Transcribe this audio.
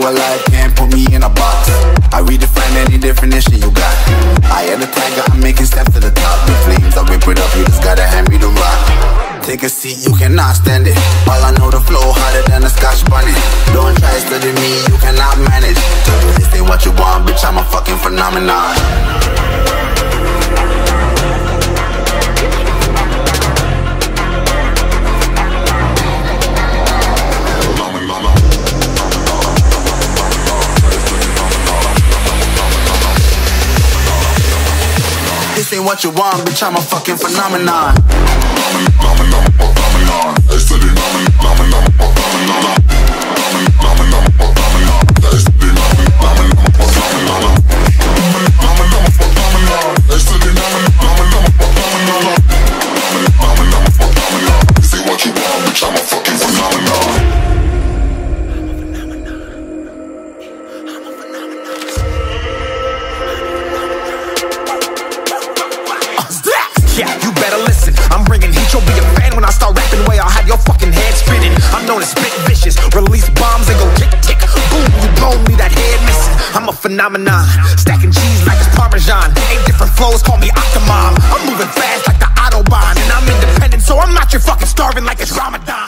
but life can't put me in a box. I redefine any definition you got. I am the tiger, I'm making steps to the top. The flames, I whip it up, you just gotta hand me the rock. Take a seat, you cannot stand it. All I know, the flow harder than a Scotch bunny. Don't try studying me, you cannot manage. This ain't what you want, bitch, I'm a fucking phenomenon. This ain't what you want, bitch, I'm a fucking phenomenon. Yeah, you better listen. I'm bringing heat, you'll be a fan when I start rapping. Way I'll have your fucking head spinning. I'm known as spit vicious, release bombs and go tick tick. Boom, you blown me that head missing. I'm a phenomenon, stacking cheese like it's Parmesan. 8 different flows, call me Octomom. I'm moving fast like the Autobahn, and I'm independent, so I'm not your fucking starving like it's Ramadan.